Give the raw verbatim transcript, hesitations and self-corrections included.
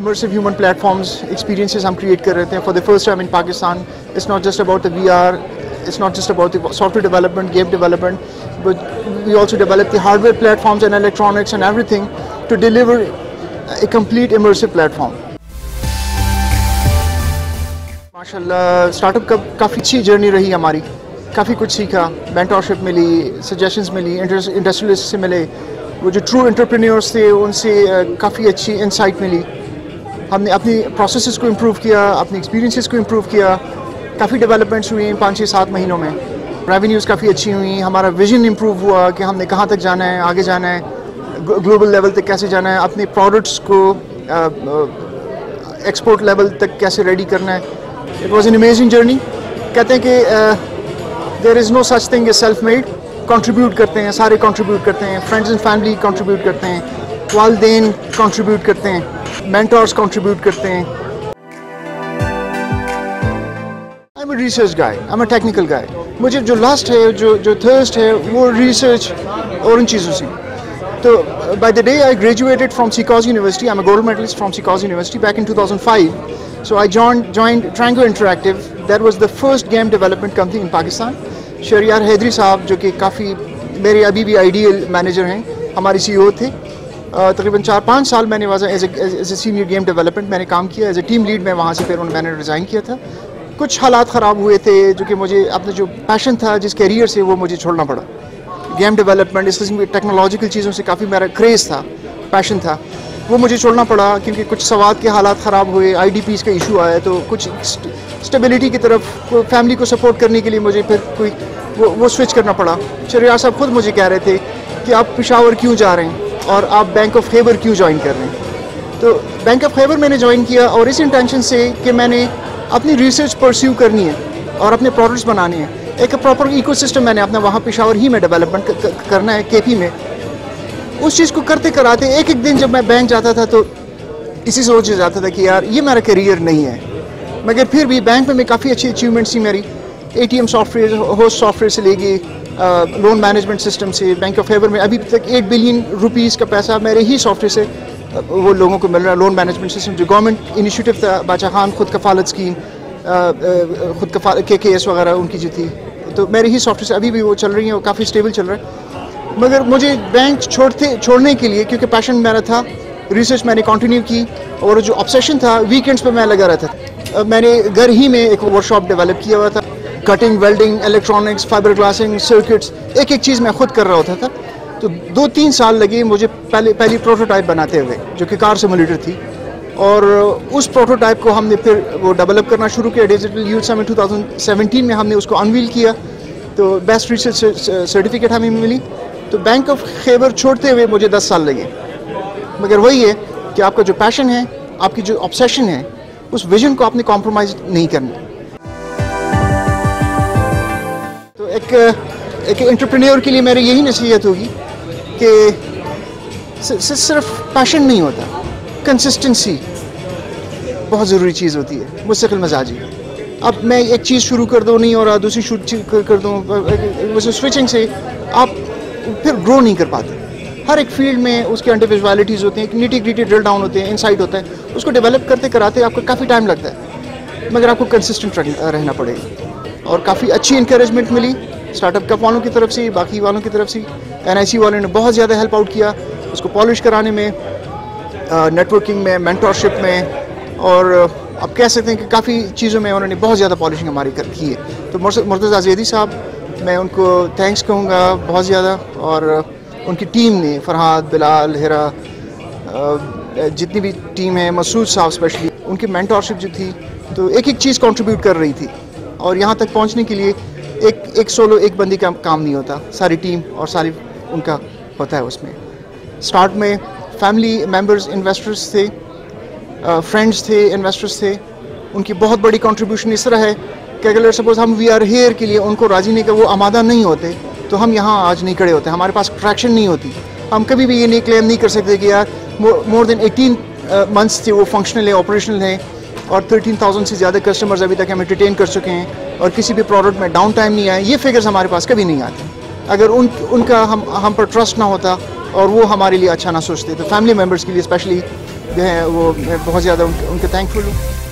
immersive human platforms experiences हम create कर रहे थे for the first time in Pakistan. It's not just about the V R, it's not just about the software development, game development, but we also develop the hardware platforms and electronics and everything to deliver a complete immersive platform. माशाल्लाह startup का काफ़ी अच्छी journey रही हमारी, काफ़ी कुछ सीखा, mentorship मिली, सजेशंस मिली, इंडस्ट्रियलिस्ट से मिले, वो जो ट्रू एंटरप्रेन्योर्स थे उनसे काफ़ी अच्छी इंसाइट मिली। हमने अपनी प्रोसेसेस को इम्प्रूव किया, अपनी एक्सपीरियंसेस को इम्प्रूव किया, काफ़ी डेवलपमेंट्स हुई पाँच छः सात महीनों में, रेवेन्यूज़ काफ़ी अच्छी हुई, हमारा विजन इम्प्रूव हुआ कि हमने कहाँ तक जाना है, आगे जाना है, ग्लोबल लेवल तक कैसे जाना है, अपने प्रोडक्ट्स को एक्सपोर्ट लेवल तक कैसे रेडी करना है। It was an amazing journey. कहते हैं कि there is no such thing as self made, contribute करते हैं, सारे कंट्रीब्यूट करते हैं, फ्रेंड्स एंड फैमिली कंट्रीब्यूट करते हैं, वालदेन कंट्रीब्यूट करते हैं, मेंटर्स कंट्रीब्यूट करते हैं। I am a research guy, I am a technical guy. मुझे जो लस्ट है, जो जो थर्स्ट है, वो रिसर्च और उन चीज़ों से। तो by the day I graduated from Seacoast University, I'm a gold medalist from Seacoast University back in two thousand five. So I joined joined Trango Interactive. That was the first game development company in Pakistan. Shahriar Hydari साहब जो कि काफ़ी मेरे अभी भी ideal manager हैं, हमारे CEO थे। तकरीबन चार पाँच साल मैंने वहाँ as a senior game development मैंने काम किया, एज ए टीम लीड में वहाँ से फिर उन मैंने रिज़ाइन किया था। कुछ हालात ख़राब हुए थे जो कि मुझे अपना जो पैशन था, जिस कैरियर से, वो मुझे छोड़ना पड़ा। गेम डेवलपमेंट, इस किस्म की टेक्नोलॉजिकल चीज़ों से काफ़ी मेरा क्रेज़ था, पैशन था, वो मुझे छोड़ना पड़ा क्योंकि कुछ सवाद के हालात ख़राब हुए, आई डी पीज़ का इशू आया, तो कुछ स्टेबिलिटी की तरफ फैमिली को सपोर्ट करने के लिए मुझे फिर कोई वो वो स्विच करना पड़ा। शरियार साहब खुद मुझे कह रहे थे कि आप पेशावर क्यों जा रहे हैं और आप बैंक ऑफ खैबर क्यों ज्वाइन कर रहे हैं। तो बैंक ऑफ खैबर मैंने ज्वाइन किया और इस इंटेंशन से कि मैंने अपनी रिसर्च परस्यू करनी है और अपने प्रोडक्ट्स बनाने हैं। एक प्रॉपर इकोसिस्टम मैंने अपना वहाँ पेशावर ही में डेवलपमेंट करना है, केपी में। उस चीज़ को करते कराते एक एक दिन जब मैं बैंक जाता था तो इसी सोच से जाता था कि यार ये मेरा करियर नहीं है, मगर फिर भी बैंक में मैं काफ़ी अच्छी अचीवमेंट्स थी मेरी। एटीएम सॉफ्टवेयर, होस्ट सॉफ्टवेयर से लेके लोन मैनेजमेंट सिस्टम से, बैंक ऑफ फेवर में अभी तक एट बिलियन रुपीज़ का पैसा मेरे ही सॉफ्टवेयर से वो लोगों को मिल रहा है। लोन मैनेजमेंट सिस्टम जो गवर्नमेंट इनिशिएटिव था, बादशाह खान खुद कफालत स्कीम, खुद कफा के के एस वगैरह उनकी जो थी, तो मेरे ही सॉफ्टवेयर से अभी भी वो चल रही है और काफ़ी स्टेबल चल रहा है। मगर मुझे बैंक छोड़ते छोड़ने के लिए, क्योंकि पैशन मेरा था, रिसर्च मैंने कंटिन्यू की और जो ऑब्सेशन था वीकेंड्स पे मैं लगा रहता था। मैंने घर ही में एक वर्कशॉप डेवलप किया हुआ था, cutting, welding, electronics, fibre glassing, circuits, एक एक चीज़ मैं खुद कर रहा होता था। तो दो तीन साल लगे मुझे पहले पहली प्रोटोटाइप बनाते हुए, जो कि कार सिमुलेटर थी, और उस प्रोटोटाइप को हमने फिर वो डेवलप करना शुरू किया। Digital youth summit two thousand seventeen में हमने उसको अनवील किया, तो बेस्ट रिसर्च सर्टिफिकेट हमें मिली। तो बैंक ऑफ खैबर छोड़ते हुए मुझे दस साल लगे, मगर वही है कि आपका जो पैशन है, आपकी जो ऑब्सेशन है, उस विजन को आपने कॉम्प्रोमाइज़ नहीं करना। तो एक एक एंटरप्रेन्योर के लिए मेरी यही नसीहत होगी कि सिर्फ पैशन नहीं होता, कंसिस्टेंसी बहुत ज़रूरी चीज़ होती है, मुस्तकिल मजाजी। अब मैं एक चीज़ शुरू कर दूँ नहीं और दूसरी शुरू कर दूँ, वैसे स्विचिंग से आप फिर ग्रो नहीं कर पाते। हर एक फील्ड में उसके इंडिविजुअलिटीज़ होती हैं, निटी ग्रिटी ड्रिल डाउन होते हैं, इनसाइट होता है, उसको डेवलप करते कराते आपको काफ़ी टाइम लगता है, मगर आपको कंसिस्टेंट रहना पड़ेगा। और काफ़ी अच्छी इंकरेजमेंट मिली स्टार्टअप कप वालों की तरफ से, बाकी वालों की तरफ से। एन आई सी वालों ने बहुत ज़्यादा हेल्प आउट किया उसको पॉलिश कराने में, नेटवर्किंग में, मेंटरशिप में, और अब कह सकते हैं कि काफ़ी चीज़ों में उन्होंने बहुत ज़्यादा पॉलिशिंग हमारी कर की है। तो मुर्तज़ा ज़ैदी साहब, मैं उनको थैंक्स कहूँगा बहुत ज़्यादा, और उनकी टीम ने, फरहाद, बिलाल, हिरा, जितनी भी टीम है, मसूद साहब स्पेशली, उनकी मेंटरशिप जो थी, तो एक एक चीज़ कंट्रीब्यूट कर रही थी। और यहाँ तक पहुँचने के लिए एक एक सोलो एक बंदी का काम नहीं होता, सारी टीम और सारी उनका होता है उसमें। स्टार्ट में फैमिली मेम्बर्स इन्वेस्टर्स थे, फ्रेंड्स थे, इन्वेस्टर्स थे, उनकी बहुत बड़ी कंट्रीब्यूशन इस तरह है कि अगर सपोज हम वी आर हेयर के लिए उनको राज़ी नहीं कर, वो आमादा नहीं होते, तो हम यहाँ आज नहीं खड़े होते, हमारे पास ट्रैक्शन नहीं होती। हम कभी भी ये नहीं क्लेम नहीं कर सकते कि यार मोर देन एटीन मंथ्स थे वो फंक्शनल है, ऑपरेशनल है, और थर्टीन थाउजेंड से ज़्यादा कस्टमर्स अभी तक हमें एंटरटेन कर चुके हैं, और किसी भी प्रोडक्ट में डाउन टाइम नहीं आए। ये फिगर्स हमारे पास कभी नहीं आते। अगर उन उनका हम हम पर ट्रस्ट ना होता, اور وہ ہمارے لیے اچھا نہ سوچتے. تو فیملی ممبرس کے لیے اسپیشلی جو ہے وہ میں بہت زیادہ ان کے تھینکفل ہوں.